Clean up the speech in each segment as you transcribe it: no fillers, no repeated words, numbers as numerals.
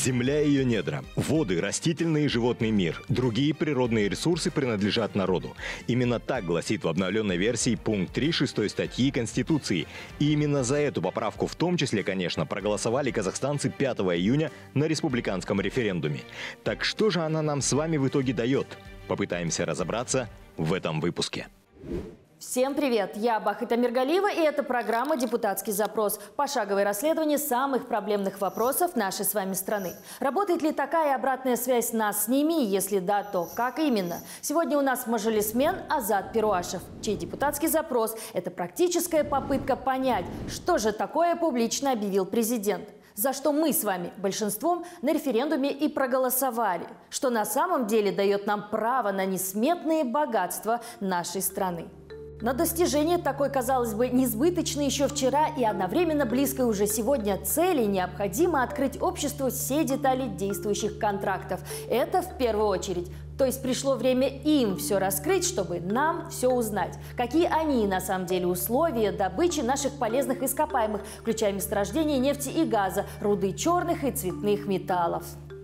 Земля и ее недра, воды, растительный и животный мир, другие природные ресурсы принадлежат народу. Именно так гласит в обновленной версии пункт 3 6 статьи Конституции. И именно за эту поправку в том числе, конечно, проголосовали казахстанцы 5 июня на республиканском референдуме. Так что же она нам с вами в итоге дает? Попытаемся разобраться в этом выпуске. Всем привет! Я Бахыт Амиргалиева, и это программа «Депутатский запрос». Пошаговое расследование самых проблемных вопросов нашей с вами страны. Работает ли такая обратная связь нас с ними? Если да, то как именно? Сегодня у нас мажилисмен Азат Перуашев, чей депутатский запрос – это практическая попытка понять, что же такое публично объявил президент. За что мы с вами большинством на референдуме и проголосовали. Что на самом деле дает нам право на несметные богатства нашей страны. На достижение такой, казалось бы, несбыточной еще вчера и одновременно близкой уже сегодня цели необходимо открыть обществу все детали действующих контрактов. Это в первую очередь. То есть пришло время им все раскрыть, чтобы нам все узнать. Какие они на самом деле условия добычи наших полезных ископаемых, включая месторождение нефти и газа, руды черных и цветных металлов.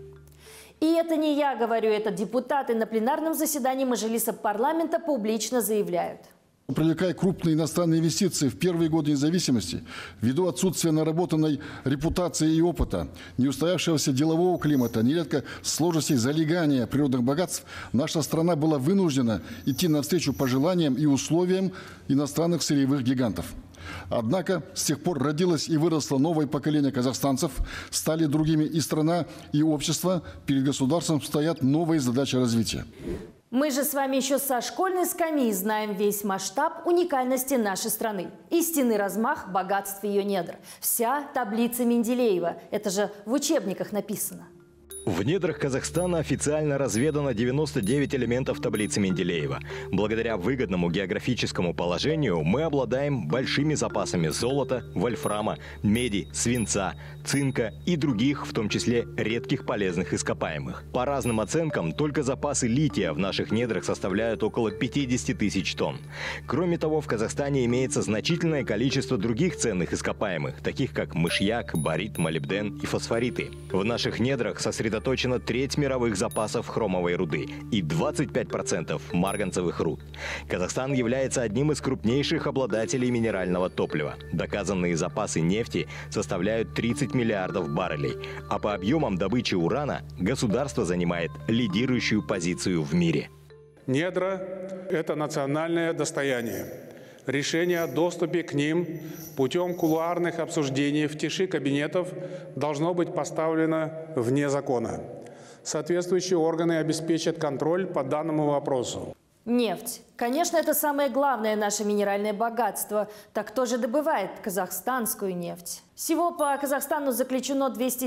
И это не я говорю, это депутаты на пленарном заседании Мажилиса парламента публично заявляют. Привлекая крупные иностранные инвестиции в первые годы независимости, ввиду отсутствия наработанной репутации и опыта, неустоявшегося делового климата, нередко сложностей залегания природных богатств, наша страна была вынуждена идти навстречу пожеланиям и условиям иностранных сырьевых гигантов. Однако с тех пор родилось и выросло новое поколение казахстанцев, стали другими и страна, и общество, перед государством стоят новые задачи развития. Мы же с вами еще со школьной скамьи знаем весь масштаб уникальности нашей страны. Истинный размах богатств ее недр. Вся таблица Менделеева. Это же в учебниках написано. В недрах Казахстана официально разведано 99 элементов таблицы Менделеева. Благодаря выгодному географическому положению мы обладаем большими запасами золота, вольфрама, меди, свинца, цинка и других, в том числе редких полезных ископаемых. По разным оценкам, только запасы лития в наших недрах составляют около 50 тысяч тонн. Кроме того, в Казахстане имеется значительное количество других ценных ископаемых, таких как мышьяк, барит, молибден и фосфориты. В наших недрах сосредоточена треть мировых запасов хромовой руды и 25% марганцевых руд. Казахстан является одним из крупнейших обладателей минерального топлива. Доказанные запасы нефти составляют 30 миллиардов баррелей, а по объемам добычи урана государство занимает лидирующую позицию в мире. Недра – это национальное достояние. Решение о доступе к ним путем кулуарных обсуждений в тиши кабинетов должно быть поставлено вне закона. Соответствующие органы обеспечат контроль по данному вопросу. Нефть. Конечно, это самое главное наше минеральное богатство. Так кто же добывает казахстанскую нефть? Всего по Казахстану заключено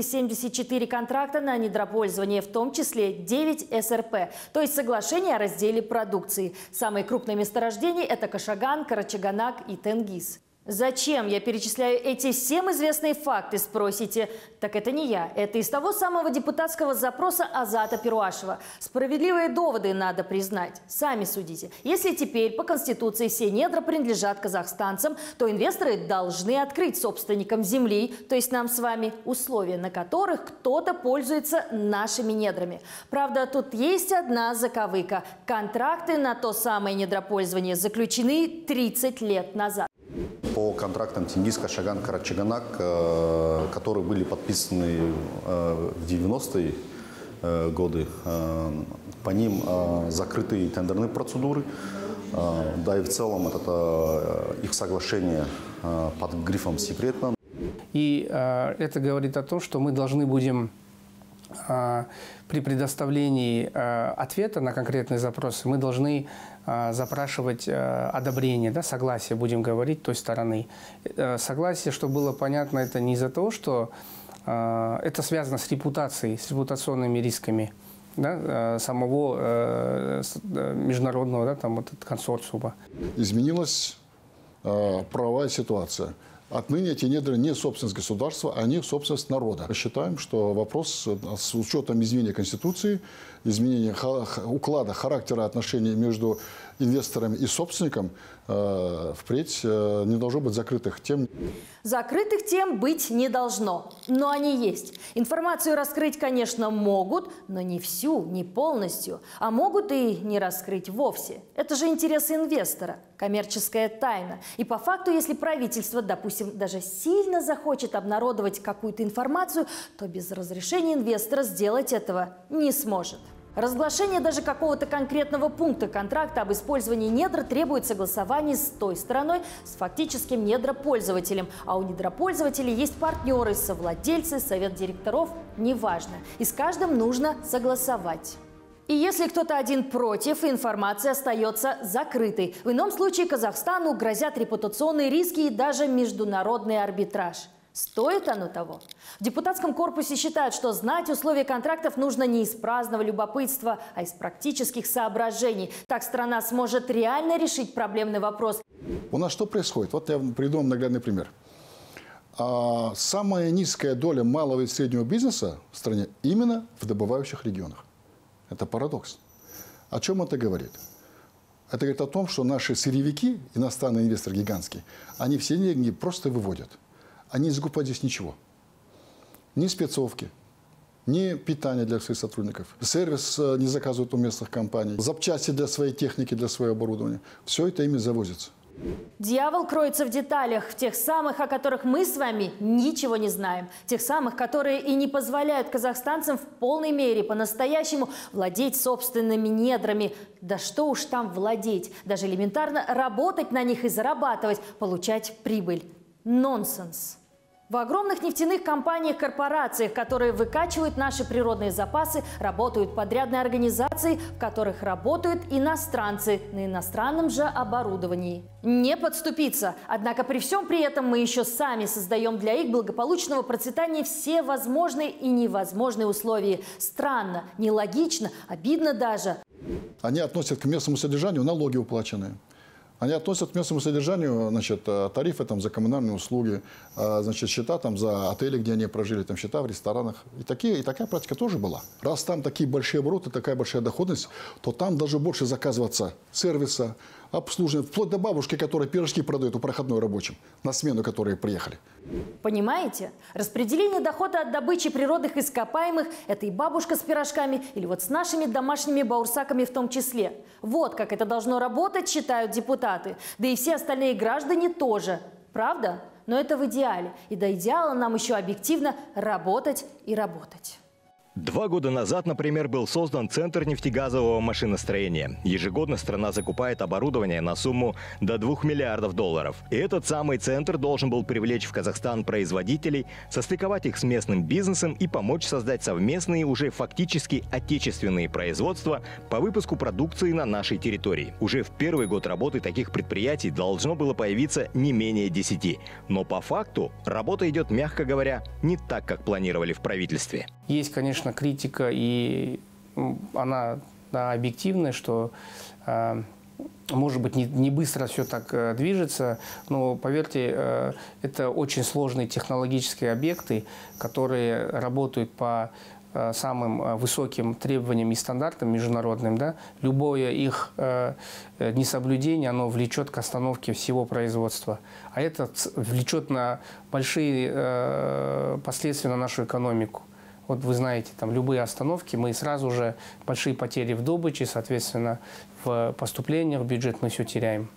274 контракта на недропользование, в том числе 9 СРП, то есть соглашение о разделе продукции. Самые крупные месторождения – это Кашаган, Карачаганак и Тенгиз. Зачем я перечисляю эти всем известные факты, спросите? Так это не я. Это из того самого депутатского запроса Азата Перуашева. Справедливые доводы надо признать. Сами судите. Если теперь по Конституции все недра принадлежат казахстанцам, то инвесторы должны открыть собственникам земли, то есть нам с вами, условия, на которых кто-то пользуется нашими недрами. Правда, тут есть одна заковыка. Контракты на то самое недропользование заключены 30 лет назад. По контрактам Тенгиз, Кашаган, Карачаганак, которые были подписаны в 90-е годы, по ним закрыты тендерные процедуры, да и в целом это их соглашение под грифом «секретно». И это говорит о том, что мы должны будем при предоставлении ответа на конкретные запросы, мы должны запрашивать одобрение, да, согласие, будем говорить, той стороны. Согласие, чтобы было понятно, это не из-за того, что это связано с репутацией, с репутационными рисками, да, самого международного, да, там, вот, консорциума. Изменилась правовая ситуация. Отныне эти недра не собственность государства, они собственность народа. Считаем, что вопрос с учетом изменения Конституции, изменения уклада, характера отношений между инвесторам и собственникам впредь не должно быть закрытых тем. Закрытых тем быть не должно, но они есть. Информацию раскрыть, конечно, могут, но не всю, не полностью. А могут и не раскрыть вовсе. Это же интересы инвестора, коммерческая тайна. И по факту, если правительство, допустим, даже сильно захочет обнародовать какую-то информацию, то без разрешения инвестора сделать этого не сможет. Разглашение даже какого-то конкретного пункта контракта об использовании недр требует согласования с той стороной, с фактическим недропользователем. А у недропользователей есть партнеры, совладельцы, совет директоров, неважно. И с каждым нужно согласовать. И если кто-то один против, информация остается закрытой. В ином случае Казахстану грозят репутационные риски и даже международный арбитраж. Стоит оно того? В депутатском корпусе считают, что знать условия контрактов нужно не из праздного любопытства, а из практических соображений. Так страна сможет реально решить проблемный вопрос. У нас что происходит? Вот я приведу вам наглядный пример. Самая низкая доля малого и среднего бизнеса в стране именно в добывающих регионах. Это парадокс. О чем это говорит? Это говорит о том, что наши сырьевики, иностранные инвесторы гигантские, они все деньги просто выводят. Они не закупают здесь ничего. Ни спецовки, ни питания для своих сотрудников. Сервис не заказывают у местных компаний. Запчасти для своей техники, для своего оборудования. Все это ими завозится. Дьявол кроется в деталях, в тех самых, о которых мы с вами ничего не знаем. Тех самых, которые и не позволяют казахстанцам в полной мере по-настоящему владеть собственными недрами. Да что уж там владеть. Даже элементарно работать на них и зарабатывать, получать прибыль. Нонсенс. В огромных нефтяных компаниях-корпорациях, которые выкачивают наши природные запасы, работают подрядные организации, в которых работают иностранцы на иностранном же оборудовании. Не подступиться. Однако при всем при этом мы еще сами создаем для их благополучного процветания все возможные и невозможные условия. Странно, нелогично, обидно даже. Они относят к местному содержанию налоги уплаченные. Они относят к местному содержанию, значит, тарифы там, за коммунальные услуги, значит, счета там, за отели, где они прожили, там, счета в ресторанах. И такая практика тоже была. Раз там такие большие обороты, такая большая доходность, то там должно больше заказываться сервиса, обслуживания, вплоть до бабушки, которая пирожки продает у проходной рабочим, на смену которые приехали. Понимаете? Распределение дохода от добычи природных ископаемых – это и бабушка с пирожками, или вот с нашими домашними баурсаками в том числе. Вот как это должно работать, считают депутаты. Да и все остальные граждане тоже. Правда? Но это в идеале. И до идеала нам еще объективно работать и работать. 2 года назад, например, был создан Центр нефтегазового машиностроения. Ежегодно страна закупает оборудование на сумму до $2 миллиардов. И этот самый центр должен был привлечь в Казахстан производителей, состыковать их с местным бизнесом и помочь создать совместные, уже фактически отечественные производства по выпуску продукции на нашей территории. Уже в первый год работы таких предприятий должно было появиться не менее 10. Но по факту работа идет, мягко говоря, не так, как планировали в правительстве. Есть, конечно, критика, и она объективная, что, может быть, не быстро все так движется, но, поверьте, это очень сложные технологические объекты, которые работают по самым высоким требованиям и стандартам международным. Да? Любое их несоблюдение, оно влечет к остановке всего производства. А это влечет на большие последствия на нашу экономику. Вот вы знаете, там любые остановки, мы сразу же большие потери в добыче, соответственно, в поступлениях в бюджет мы все теряем.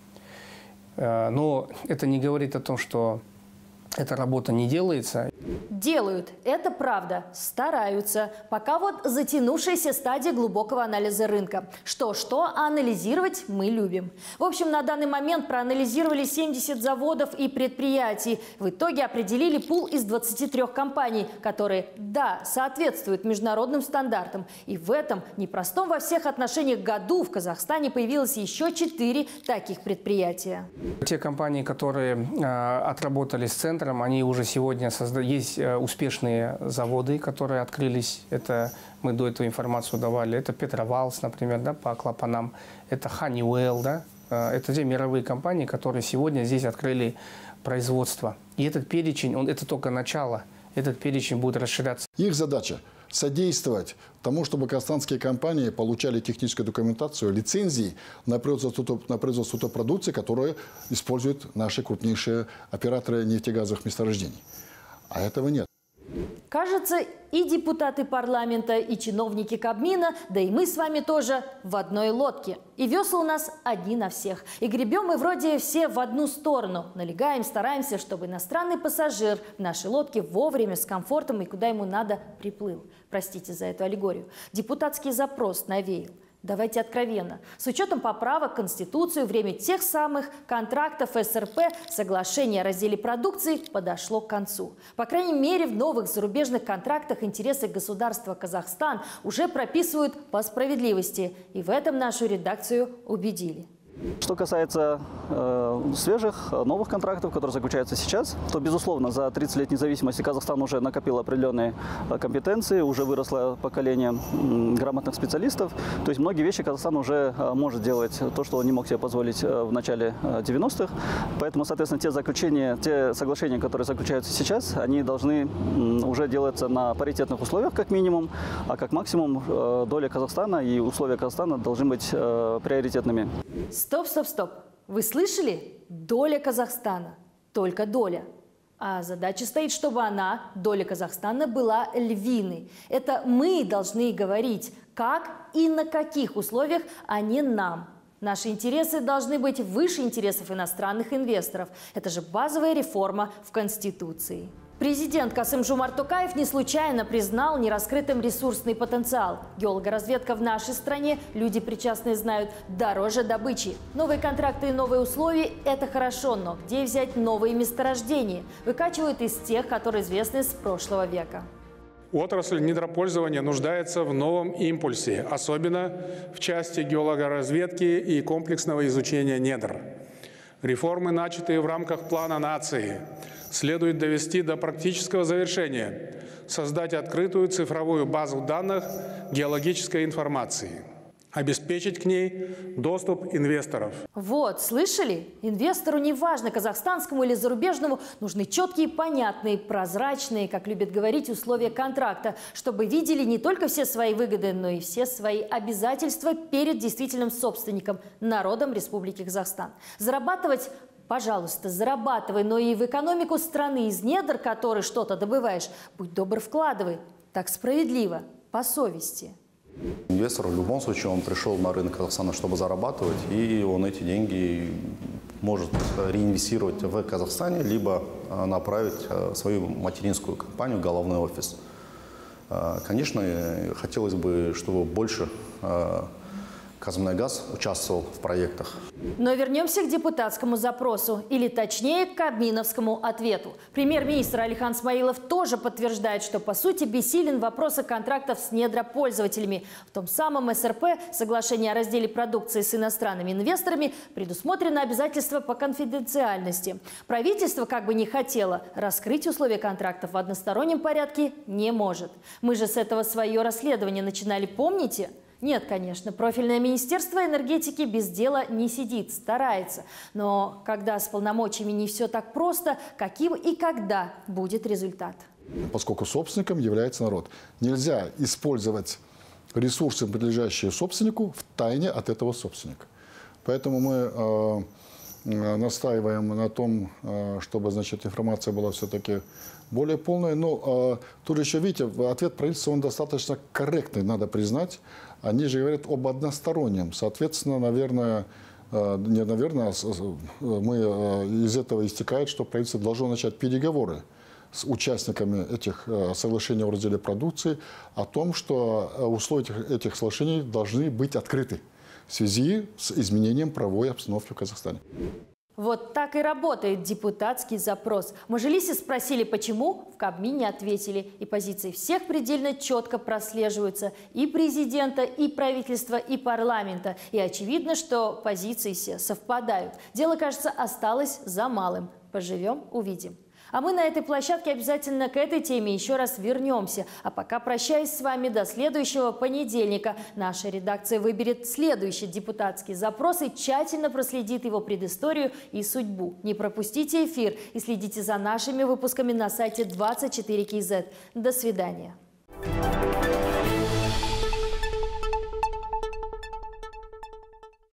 Но это не говорит о том, что эта работа не делается. Делают, это правда, стараются. Пока вот затянувшаяся стадия глубокого анализа рынка. Что-что, а анализировать мы любим. В общем, на данный момент проанализировали 70 заводов и предприятий. В итоге определили пул из 23 компаний, которые, да, соответствуют международным стандартам. И в этом непростом во всех отношениях году в Казахстане появилось еще 4 таких предприятия. Те компании, которые отработали с центром, они уже сегодня создают. Есть успешные заводы, которые открылись. Это мы до этого информацию давали. Это Петровалс, например, да, по клапанам. Это Honeywell, да. Это те мировые компании, которые сегодня здесь открыли производство. И этот перечень, это только начало. Этот перечень будет расширяться. Их задача содействовать тому, чтобы казахстанские компании получали техническую документацию, лицензии на производство той продукции, которую используют наши крупнейшие операторы нефтегазовых месторождений. А этого нет. Кажется, и депутаты парламента, и чиновники Кабмина, да и мы с вами тоже в одной лодке. И весла у нас одни на всех. И гребем мы вроде все в одну сторону. Налегаем, стараемся, чтобы иностранный пассажир в нашей лодке вовремя, с комфортом и куда ему надо приплыл. Простите за эту аллегорию. Депутатский запрос навеял. Давайте откровенно. С учетом поправок в Конституцию, время тех самых контрактов СРП, соглашение о разделе продукции подошло к концу. По крайней мере, в новых зарубежных контрактах интересы государства Казахстан уже прописывают по справедливости. И в этом нашу редакцию убедили. Что касается свежих, новых контрактов, которые заключаются сейчас, то, безусловно, за 30 лет независимости Казахстан уже накопил определенные компетенции, уже выросло поколение грамотных специалистов. То есть многие вещи Казахстан уже может делать, то, что он не мог себе позволить в начале 90-х. Поэтому, соответственно, те соглашения, которые заключаются сейчас, они должны уже делаться на паритетных условиях, как минимум, а как максимум доля Казахстана и условия Казахстана должны быть приоритетными. Стоп. Вы слышали? Доля Казахстана. Только доля. А задача стоит, чтобы она, доля Казахстана, была львиной. Это мы должны говорить, как и на каких условиях, а не нам. Наши интересы должны быть выше интересов иностранных инвесторов. Это же базовая реформа в Конституции. Президент Касым-Жомарт Токаев не случайно признал нераскрытым ресурсный потенциал. Геологоразведка в нашей стране, люди причастные знают, дороже добычи. Новые контракты и новые условия – это хорошо, но где взять новые месторождения? Выкачивают из тех, которые известны с прошлого века. Отрасль недропользования нуждается в новом импульсе, особенно в части геологоразведки и комплексного изучения недр. Реформы, начатые в рамках плана нации, следует довести до практического завершения, создать открытую цифровую базу данных геологической информации, обеспечить к ней доступ инвесторов. Вот, слышали? Инвестору, неважно, казахстанскому или зарубежному, нужны четкие, понятные, прозрачные, как любят говорить, условия контракта, чтобы видели не только все свои выгоды, но и все свои обязательства перед действительным собственником, народом Республики Казахстан. Зарабатывать, пожалуйста, зарабатывай, но и в экономику страны, из недр которой что-то добываешь, будь добр, вкладывай. Так справедливо, по совести. Инвестор в любом случае, он пришел на рынок Казахстана, чтобы зарабатывать, и он эти деньги может реинвестировать в Казахстане, либо направить свою материнскую компанию, головной офис. Конечно, хотелось бы, чтобы больше Казмунайгаз участвовал в проектах. Но вернемся к депутатскому запросу, или точнее к кабминовскому ответу. Премьер-министр Алихан Смаилов тоже подтверждает, что по сути бессилен вопрос контрактов с недропользователями. В том самом СРП, соглашение о разделе продукции с иностранными инвесторами, предусмотрено обязательство по конфиденциальности. Правительство, как бы не хотело, раскрыть условия контрактов в одностороннем порядке не может. Мы же с этого свое расследование начинали, помните? Нет, конечно, профильное министерство энергетики без дела не сидит, старается. Но когда с полномочиями не все так просто, каким и когда будет результат? Поскольку собственником является народ, нельзя использовать ресурсы, принадлежащие собственнику, в тайне от этого собственника. Поэтому мы настаиваем на том, чтобы, значит, информация была все-таки более полная. Но тут еще, видите, ответ правительства, он достаточно корректный, надо признать. Они же говорят об одностороннем. Соответственно, наверное, не наверное, из этого истекает, что правительство должно начать переговоры с участниками этих соглашений о разделе продукции о том, что условия этих соглашений должны быть открыты в связи с изменением правовой обстановки в Казахстане. Вот так и работает депутатский запрос. В Мажилисе спросили, почему, в Кабмине ответили. И позиции всех предельно четко прослеживаются. И президента, и правительства, и парламента. И очевидно, что позиции все совпадают. Дело, кажется, осталось за малым. Поживем, увидим. А мы на этой площадке обязательно к этой теме еще раз вернемся. А пока прощаюсь с вами до следующего понедельника. Наша редакция выберет следующий депутатский запрос и тщательно проследит его предысторию и судьбу. Не пропустите эфир и следите за нашими выпусками на сайте 24KZ. До свидания.